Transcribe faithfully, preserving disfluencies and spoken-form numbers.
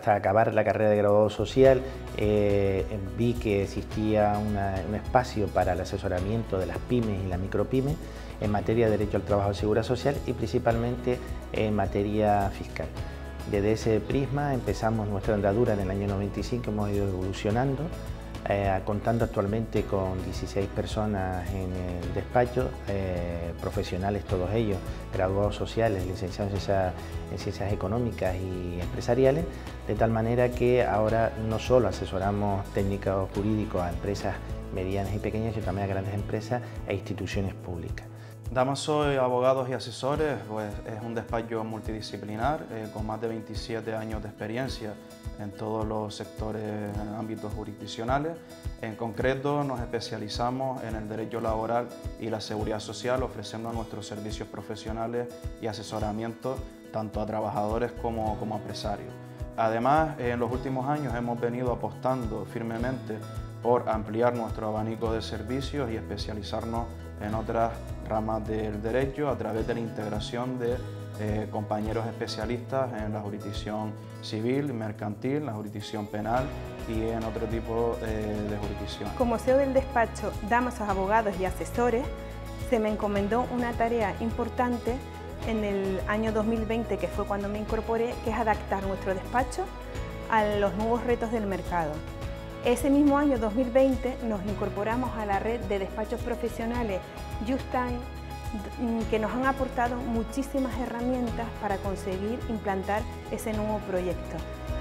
hasta acabar la carrera de graduado social, eh, vi que existía una, un espacio para el asesoramiento de las pymes y las micropymes en materia de derecho al trabajo y seguridad social y principalmente en materia fiscal. Desde ese prisma empezamos nuestra andadura en el año noventa y cinco, hemos ido evolucionando, eh, contando actualmente con dieciséis personas en el despacho, eh, profesionales todos ellos, graduados sociales, licenciados en ciencias, en ciencias económicas y empresariales, de tal manera que ahora no solo asesoramos técnicos jurídicos a empresas medianas y pequeñas, sino también a grandes empresas e instituciones públicas. Damasoy Abogados y Asesores pues, es un despacho multidisciplinar eh, con más de veintisiete años de experiencia en todos los sectores, en ámbitos jurisdiccionales. En concreto nos especializamos en el derecho laboral y la seguridad social, ofreciendo nuestros servicios profesionales y asesoramiento tanto a trabajadores como, como a empresarios. Además, en los últimos años hemos venido apostando firmemente por ampliar nuestro abanico de servicios y especializarnos en otras ramas del derecho a través de la integración de eh, compañeros especialistas en la jurisdicción civil, mercantil, la jurisdicción penal y en otro tipo eh, de jurisdicción. Como C E O del despacho Damasos Abogados y Asesores, se me encomendó una tarea importante en el año dos mil veinte, que fue cuando me incorporé, que es adaptar nuestro despacho a los nuevos retos del mercado. Ese mismo año, dos mil veinte, nos incorporamos a la red de despachos profesionales Justime, que nos han aportado muchísimas herramientas para conseguir implantar ese nuevo proyecto.